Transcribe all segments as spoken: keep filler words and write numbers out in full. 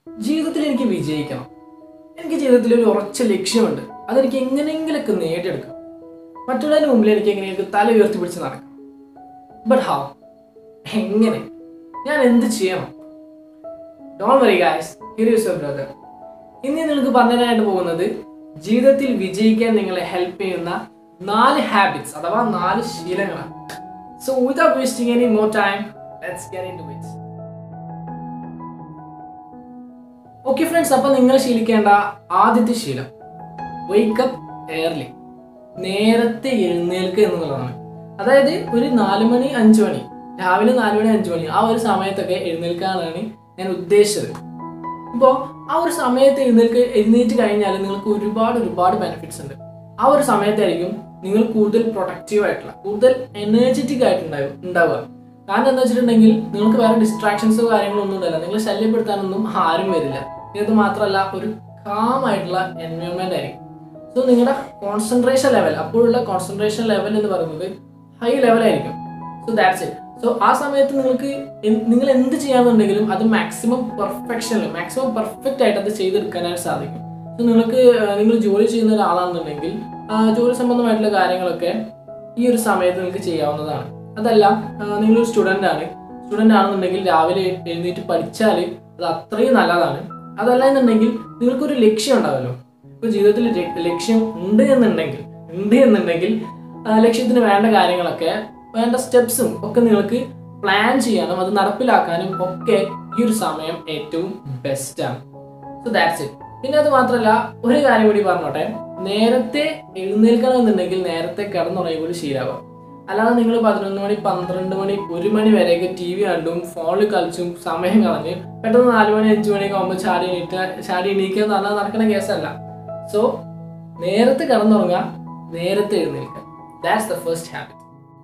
ജീവിതത്തിൽ എനിക്ക് വിജയിക്കണം. എനിക്ക് ജീവിതത്തിൽ ഒരു ഉറച്ച ലക്ഷ്യമുണ്ട്. അതെനിക്ക് എങ്ങനെയെങ്കിലൊക്കെ നേടിയെടുക്കാം. മറ്റുള്ളവരുടെ മുമ്പിൽ എനിക്ക് എങ്ങനെയൊക്കെ തല ഉയർത്തി പിടിച്ച് നടക്കാം. But how? എങ്ങനെ? ഞാൻ എന്ത് ചെയ്യണം? Don't worry guys, here is your brother. ഇന്ന് നിങ്ങൾക്ക് പറഞ്ഞുതരാനായിട്ട് പോകുന്നത് ജീവിതത്തിൽ വിജയിക്കാൻ നിങ്ങളെ ഹെൽപ്പ് ചെയ്യുന്ന നാല് ഹാബിറ്റ്സ് അഥവാ നാല് ശീലങ്ങളാണ്. So without wasting any more time, let's get into it. Okay friends, അപ്പോൾ നിങ്ങൾ ശീലിക്കേണ്ട ആദ്യത്തെ ശീലം വേക്ക് അപ്പ് ഏർലി, നേരത്തെ എഴുന്നേൽക്കുക എന്നുള്ളതാണ്. അതായത് ഒരു നാല് മണി അഞ്ച് മണി രാവിലെ നാല് മണി അഞ്ച് മണി ആ ഒരു സമയത്തൊക്കെ എഴുന്നേൽക്കാനാണ് ഞാൻ ഉദ്ദേശിച്ചത്. ഇപ്പോൾ ആ ഒരു സമയത്ത് എഴുന്നേൽക്ക് എഴുന്നേറ്റ് കഴിഞ്ഞാൽ നിങ്ങൾക്ക് ഒരുപാട് ഒരുപാട് ബെനിഫിറ്റ്സ് ഉണ്ട്. ആ ഒരു സമയത്തായിരിക്കും നിങ്ങൾ കൂടുതൽ പ്രൊഡക്റ്റീവ് ആയിട്ടുള്ള, കൂടുതൽ എനർജറ്റിക് ആയിട്ടുണ്ടാവും ഉണ്ടാവുക. കാരണം എന്താ വെച്ചിട്ടുണ്ടെങ്കിൽ നിങ്ങൾക്ക് വേറെ ഡിസ്ട്രാക്ഷൻസോ കാര്യങ്ങളോ ഒന്നും ഉണ്ടാവില്ല. നിങ്ങൾ ശല്യപ്പെടുത്താനൊന്നും ആരും വരില്ല. ഇത് മാത്രമല്ല, ഒരു കാം ആയിട്ടുള്ള എൻവയോൺമെന്റ് ആയിരിക്കും. സോ നിങ്ങളുടെ കോൺസെൻട്രേഷൻ ലെവൽ, അപ്പോഴുള്ള കോൺസെൻട്രേഷൻ ലെവൽ എന്ന് പറയുന്നത് ഹൈ ലെവലായിരിക്കും. So that's it. സോ ആ സമയത്ത് നിങ്ങൾക്ക് നിങ്ങൾ എന്ത് ചെയ്യാന്നുണ്ടെങ്കിലും അത് മാക്സിമം പെർഫെക്ഷനിൽ മാക്സിമം പെർഫെക്റ്റ് ആയിട്ട് അത് ചെയ്തെടുക്കാനായിട്ട് സാധിക്കും. സോ നിങ്ങൾക്ക് നിങ്ങൾ ജോലി ചെയ്യുന്ന ഒരാളാണെന്നുണ്ടെങ്കിൽ ജോലി സംബന്ധമായിട്ടുള്ള കാര്യങ്ങളൊക്കെ ഈ ഒരു സമയത്ത് നിങ്ങൾക്ക് ചെയ്യാവുന്നതാണ്. അതല്ല, നിങ്ങളൊരു സ്റ്റുഡൻ്റ് ആണ് സ്റ്റുഡൻ്റ് ആണെന്നുണ്ടെങ്കിൽ രാവിലെ എഴുന്നേറ്റ് പഠിച്ചാൽ അത് അത്രയും നല്ലതാണ്. അതല്ല എന്നുണ്ടെങ്കിൽ നിങ്ങൾക്കൊരു ലക്ഷ്യം ഉണ്ടാവുമല്ലോ. ഇപ്പോൾ ജീവിതത്തിൽ ലക്ഷ്യം ഉണ്ട് എന്നുണ്ടെങ്കിൽ ഉണ്ട് എന്നുണ്ടെങ്കിൽ ലക്ഷ്യത്തിന് വേണ്ട കാര്യങ്ങളൊക്കെ, വേണ്ട സ്റ്റെപ്സും ഒക്കെ നിങ്ങൾക്ക് പ്ലാൻ ചെയ്യാനും അത് നടപ്പിലാക്കാനും ഒക്കെ ഈ ഒരു സമയം ഏറ്റവും ബെസ്റ്റാണ്. So that's it. പിന്നെ അത് മാത്രമല്ല, ഒരു കാര്യം കൂടി പറഞ്ഞോട്ടെ, നേരത്തെ എഴുന്നേൽക്കണം എന്നുണ്ടെങ്കിൽ നേരത്തെ കിടന്നുറങ്ങുമ്പോൾ ശീലമാകും. അല്ലാതെ നിങ്ങൾ പതിനൊന്ന് മണി പന്ത്രണ്ട് മണി ഒരു മണി വരെയൊക്കെ ടി വി കണ്ടും ഫോണിൽ കളിച്ചും സമയം കളഞ്ഞ് പെട്ടെന്ന് നാല് മണി അഞ്ച് മണിയൊക്കെ ആകുമ്പോൾ ചാടി എണീറ്റ ചാടി എണീക്കുക എന്ന് പറഞ്ഞാൽ നടക്കുന്ന കേസല്ല. സോ നേരത്തെ കിടന്നുറങ്ങുക, നേരത്തെ എഴുന്നേൽക്കുക. That's the first habit.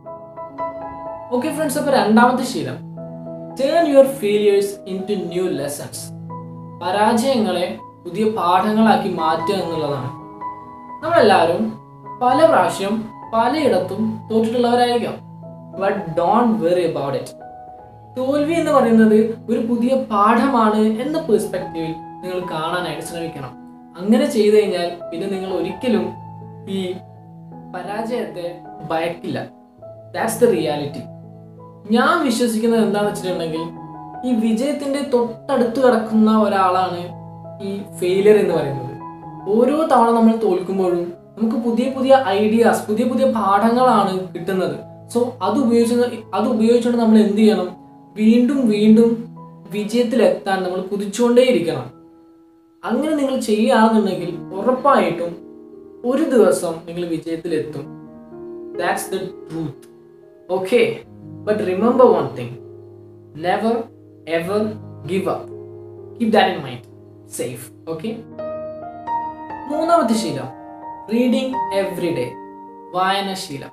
Okay friends, അപ്പോൾ രണ്ടാമത്തെ ശീലം turn your failures into new lessons. പരാജയങ്ങളെ പുതിയ പാഠങ്ങളാക്കി മാറ്റുക എന്നുള്ളതാണ്. നമ്മളെല്ലാവരും പല പ്രാവശ്യം പലയിടത്തും തോറ്റിട്ടുള്ളവരായിരിക്കാം. But don't worry about it. തോൽവി എന്ന് പറയുന്നത് ഒരു പുതിയ പാഠമാണ് എന്ന പെർസ്പെക്റ്റീവിൽ നിങ്ങൾ കാണാനായിട്ട് ശ്രമിക്കണം. അങ്ങനെ ചെയ്തു കഴിഞ്ഞാൽ പിന്നെ നിങ്ങൾ ഒരിക്കലും ഈ പരാജയത്തെ ഭയക്കില്ല. That's the reality. ഞാൻ വിശ്വസിക്കുന്നത് എന്താണെന്ന് വെച്ചിട്ടുണ്ടെങ്കിൽ ഈ വിജയത്തിന്റെ തൊട്ടടുത്ത് കിടക്കുന്ന ഒരാളാണ് ഈ ഫെയിലിയർ എന്ന് പറയുന്നത്. ഓരോ തവണ നമ്മൾ തോൽക്കുമ്പോഴും നമുക്ക് പുതിയ പുതിയ ഐഡിയാസ്, പുതിയ പുതിയ പാഠങ്ങളാണ് കിട്ടുന്നത്. സോ അത് ഉപയോഗിച്ച് അത് ഉപയോഗിച്ചുകൊണ്ട് നമ്മൾ എന്ത് ചെയ്യണം? വീണ്ടും വീണ്ടും വിജയത്തിലെത്താൻ നമ്മൾ കുതിച്ചുകൊണ്ടേയിരിക്കണം. അങ്ങനെ നിങ്ങൾ ചെയ്യുകയാണെന്നുണ്ടെങ്കിൽ ഉറപ്പായിട്ടും ഒരു ദിവസം നിങ്ങൾ വിജയത്തിലെത്തും. That's the truth. Okay, but remember one thing, never ever give up. Keep that in mind. Safe. Okay. മൂന്നാമത്തെ ശീലം റീഡിങ് എവറി ഡേ. വായനാശീലം.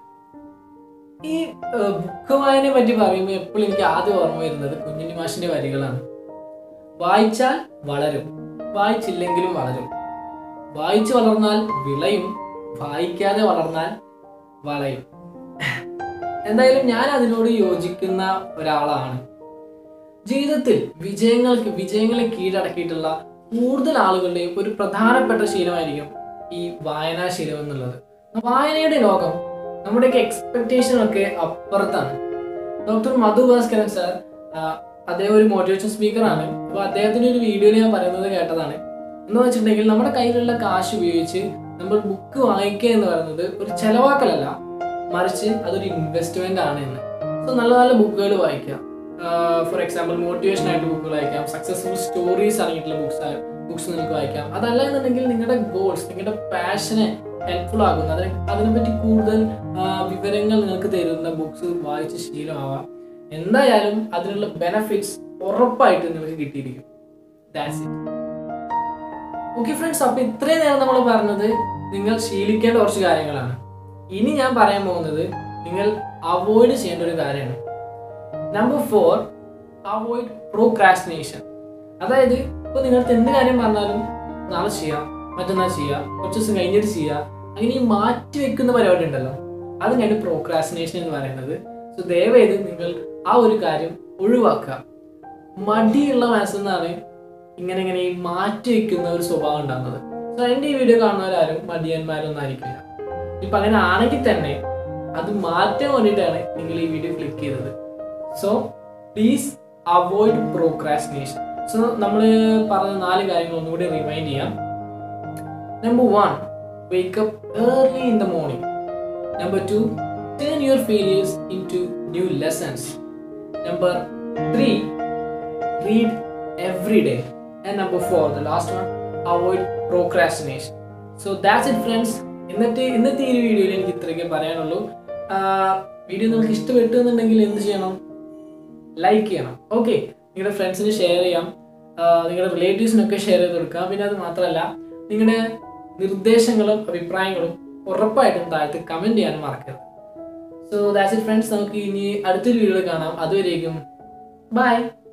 ഈ ബുക്ക് വായനയെ പറ്റി പറയുമ്പോൾ എപ്പോഴും എനിക്ക് ആദ്യം ഓർമ്മ വരുന്നത് കുഞ്ഞുണ്ണി മാഷിന്റെ വരികളാണ്. വായിച്ചാൽ വളരും, വായിച്ചില്ലെങ്കിലും വളരും. വായിച്ചു വളർന്നാൽ വിളയും, വായിക്കാതെ വളർന്നാൽ വളയും. എന്തായാലും ഞാൻ അതിനോട് യോജിക്കുന്ന ഒരാളാണ്. ജീവിതത്തിൽ വിജയങ്ങൾക്ക് വിജയങ്ങളെ കീഴടക്കിയിട്ടുള്ള കൂടുതൽ ആളുകളുടെയും ഒരു പ്രധാനപ്പെട്ട ശീലമായിരിക്കും ഈ വായനാശീലം എന്നുള്ളത്. വായനയുടെ ലോകം നമ്മുടെയൊക്കെ എക്സ്പെക്ടേഷനൊക്കെ അപ്പുറത്താണ്. ഡോക്ടർ മധു ഭാസ്കരൻ സാർ, അദ്ദേഹം ഒരു മോട്ടിവേഷൻ സ്പീക്കറാണ്. അപ്പോൾ അദ്ദേഹത്തിൻ്റെ ഒരു വീഡിയോയിൽ ഞാൻ പറയുന്നത് കേട്ടതാണ്. എന്ന് വെച്ചിട്ടുണ്ടെങ്കിൽ നമ്മുടെ കയ്യിലുള്ള കാശ് ഉപയോഗിച്ച് നമ്മൾ ബുക്ക് വാങ്ങിക്കുക എന്ന് പറയുന്നത് ഒരു ചെലവാക്കലല്ല, മറിച്ച് അതൊരു ഇൻവെസ്റ്റ്മെന്റ് ആണ് എന്ന്. സോ നല്ല നല്ല ബുക്കുകൾ വായിക്കുക. ഫോർ എക്സാമ്പിൾ മോട്ടിവേഷൻ ആയിട്ട് ബുക്കുകൾ വായിക്കാം, സക്സസ്ഫുൾ സ്റ്റോറീസ് അടങ്ങിയിട്ടുള്ള ബുക്സ് ബുക്സ് നിങ്ങൾക്ക് വായിക്കാം. അതല്ല എന്നുണ്ടെങ്കിൽ നിങ്ങളുടെ ഗോൾസ്, നിങ്ങളുടെ പാഷനെ ഹെൽപ്ഫുൾ ആകുന്ന, അതിനെ അതിനെപ്പറ്റി കൂടുതൽ വിവരങ്ങൾ നിങ്ങൾക്ക് തരുന്ന ബുക്സ് വായിച്ച് ശീലമാവാം. എന്തായാലും അതിനുള്ള ബെനഫിറ്റ്സ് ഉറപ്പായിട്ട് നിങ്ങൾക്ക് കിട്ടിയിരിക്കും. That's it. ഓക്കെ ഫ്രണ്ട്സ്, അപ്പോൾ ഇത്രയും നേരം നമ്മൾ പറഞ്ഞത് നിങ്ങൾ ശീലിക്കേണ്ട കുറച്ച് കാര്യങ്ങളാണ്. ഇനി ഞാൻ പറയാൻ പോകുന്നത് നിങ്ങൾ അവോയ്ഡ് ചെയ്യേണ്ട ഒരു കാര്യമാണ്. Number four, avoid procrastination. അതായത് ഇപ്പോൾ നിങ്ങൾക്ക് എന്ത് കാര്യം പറഞ്ഞാലും നാളെ ചെയ്യാം, മറ്റന്നാൾ ചെയ്യാം, കുറച്ച് ദിവസം കഴിഞ്ഞിട്ട് ചെയ്യാം, അങ്ങനെ ഈ മാറ്റി വെക്കുന്ന പരിപാടി ഉണ്ടല്ലോ, അതിനാണ് പ്രോക്രാസ്റ്റിനേഷൻ എന്ന് പറയുന്നത്. സോ ദയവേത് നിങ്ങൾ ആ ഒരു കാര്യം ഒഴിവാക്കുക. മടിയുള്ള മനസ്സെന്നാണ് ഇങ്ങനെ ഇങ്ങനെ ഈ മാറ്റി വയ്ക്കുന്ന ഒരു സ്വഭാവം ഉണ്ടാകുന്നത്. സോ എൻ്റെ ഈ വീഡിയോ കാണുന്നവരാരും മടിയന്മാരൊന്നും ആയിരിക്കില്ല. ഇപ്പം അങ്ങനെ ആണെങ്കിൽ തന്നെ അത് മാറ്റാൻ വേണ്ടിയിട്ടാണ് നിങ്ങൾ ഈ വീഡിയോ ക്ലിക്ക് ചെയ്തത്. So please avoid procrastination. So നമ്മൾ പറഞ്ഞ നാല് കാര്യങ്ങൾ ഒന്നുകൂടി റിമൈൻഡ് ചെയ്യാം. Number one, wake up early in the morning. Number two, turn your failures into new lessons. Number three, read every day. And number four, the last one, avoid procrastination. So that's it friends. ഇന്നത്തെ ഇന്നത്തെ ഈ വീഡിയോയിൽ എനിക്ക് ഇത്രയൊക്കെ പറയാനുള്ളൂ. Video നിങ്ങൾക്ക് ഇഷ്ടപ്പെട്ടു എന്നുണ്ടെങ്കിൽ എന്ത് ചെയ്യണം? ലൈക്ക് ചെയ്യണം. ഓക്കെ, നിങ്ങളുടെ ഫ്രണ്ട്സിന് ഷെയർ ചെയ്യാം, നിങ്ങളുടെ റിലേറ്റീവ്സിനൊക്കെ ഷെയർ ചെയ്ത് കൊടുക്കാം. പിന്നെ അത് മാത്രമല്ല, നിങ്ങളുടെ നിർദ്ദേശങ്ങളും അഭിപ്രായങ്ങളും ഉറപ്പായിട്ടും താഴത്ത് കമൻറ്റ് ചെയ്യാനും മറക്കരുത്. So that's it friends. നമുക്ക് ഇനി അടുത്തൊരു വീഡിയോ കാണാം. അതുവരേക്കും ബൈ.